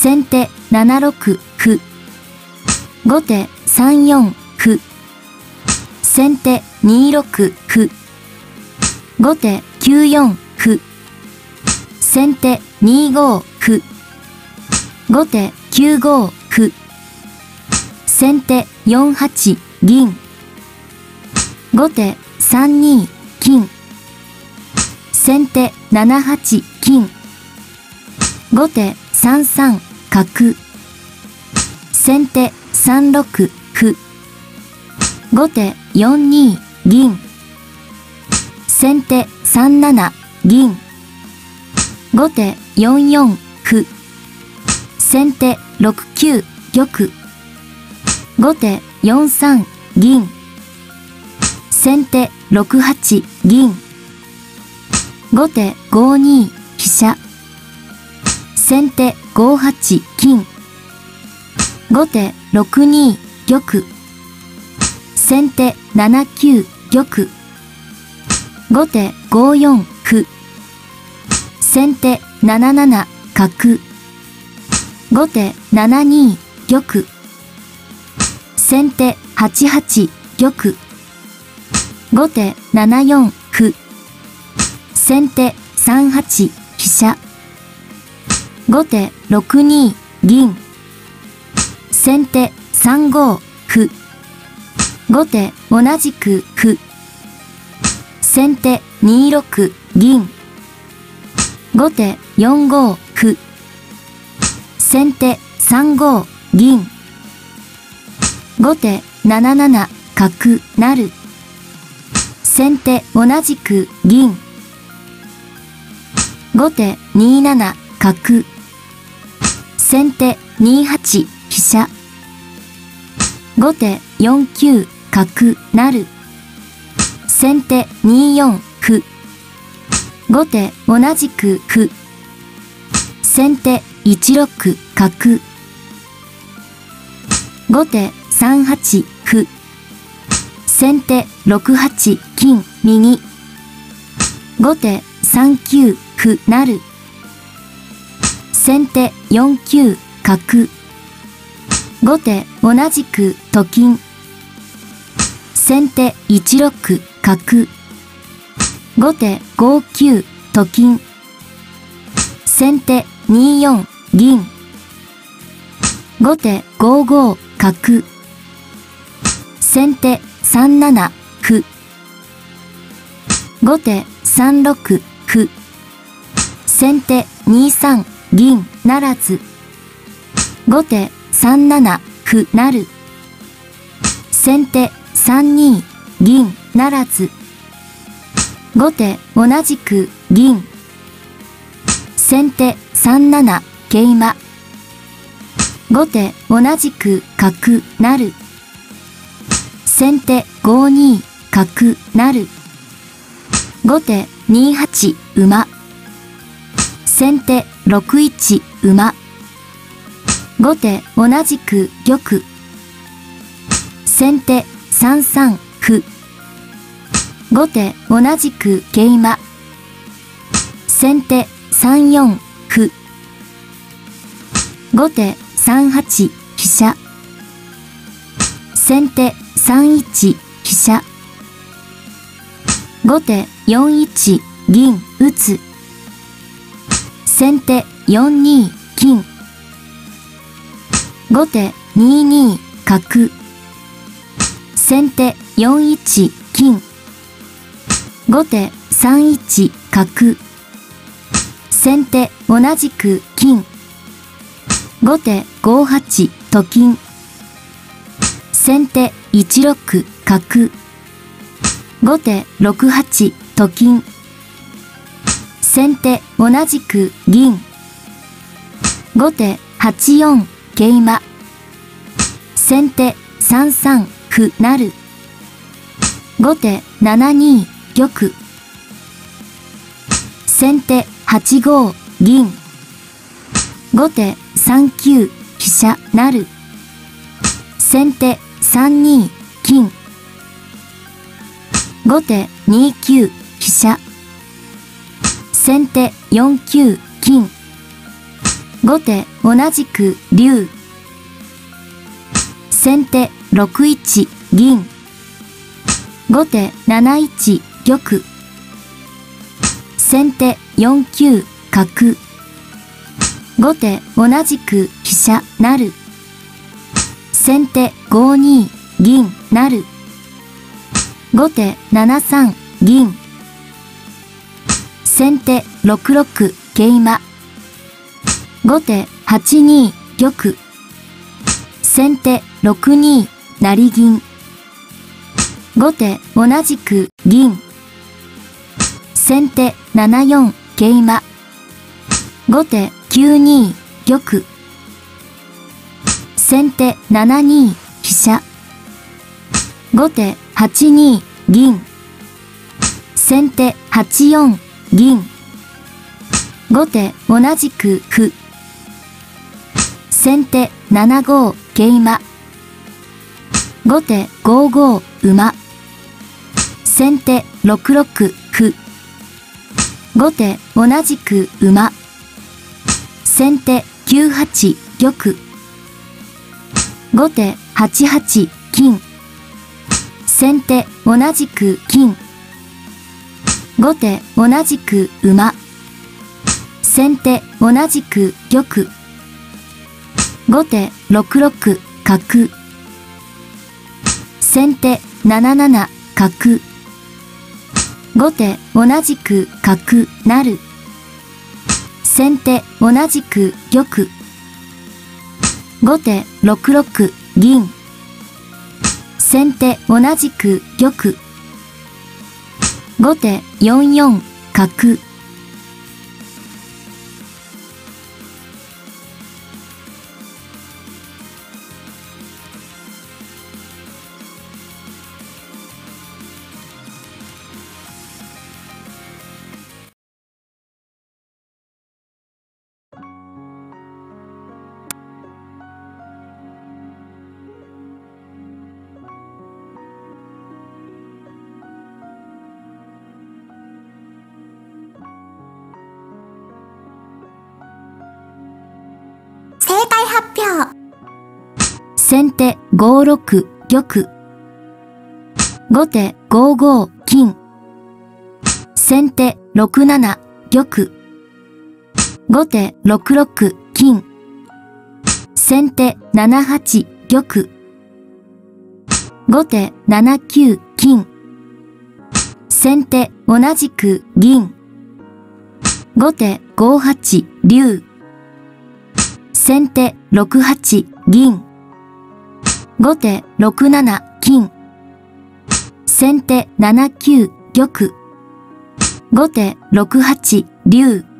先手7六歩。後手3四歩。先手2六歩。後手9四歩。先手2五歩。後手9五歩。先手4八銀。後手3二金。先手7八金。後手3三角。先手3六歩。後手4二銀。先手3七銀。後手4四歩。先手6九玉。後手4三銀。先手6八銀。後手5二飛車。先手5八金。後手6二玉。先手7九玉。後手5四歩。先手7七角。後手7二玉。先手8八玉。後手7四歩。先手3八飛車。後手6二銀。先手3五歩。後手同じく歩。先手2六銀。後手4五歩。先手3五銀。後手7七角成。先手同じく銀。後手2七角。先手2八飛車。後手4九角成。先手2四歩。後手同じく歩。先手1六角。後手3八歩。先手6八金右。後手3九歩成。先手4九角。後手同じくと金。先手1六角。後手5九と金。先手2四銀。後手5五角。先手3七歩。後手3六歩。先手2三銀ならず。後手3七歩成。先手3二銀ならず。後手同じく銀。先手3七桂馬。後手同じく角成。先手5二角成。後手2八馬。先手6一馬。後手同じく玉。先手3三歩。後手同じく桂馬。先手3四歩。後手3八飛車。先手3一飛車。後手4一銀打つ。先手4二金。後手2二角。先手4一金。後手3一角。先手同じく金。後手5八と金。先手1六角。後手6八と金。先手同じく銀。後手8四桂馬。先手3三歩成。後手7二玉。先手8五銀。後手3九飛車成。先手3二金。後手2九飛車。先手4九金。 後手同じく竜。先手6一銀。後手7一玉。先手4九角。後手同じく飛車成。先手5二銀成。後手7三銀。先手6六桂馬。後手8二玉。先手6二成銀。後手同じく銀。先手7四桂馬。後手9二玉。先手7二飛車。後手8二銀。先手8四銀。後手同じく歩。先手7五桂馬。後手5五馬。先手6六歩。後手同じく馬。先手9八玉。後手8八金。先手同じく金。後手同じく馬。先手同じく玉。後手6六角。先手7七角。後手同じく角成。先手同じく玉。後手6六銀。先手同じく玉。後手4四角。 正解発表。 先手5六玉。後手5五金。先手6七玉。後手6六金。先手7八玉。後手7九金。先手同じく銀。後手5八竜。先手6八銀。後手6七金。先手7九玉。後手6八竜。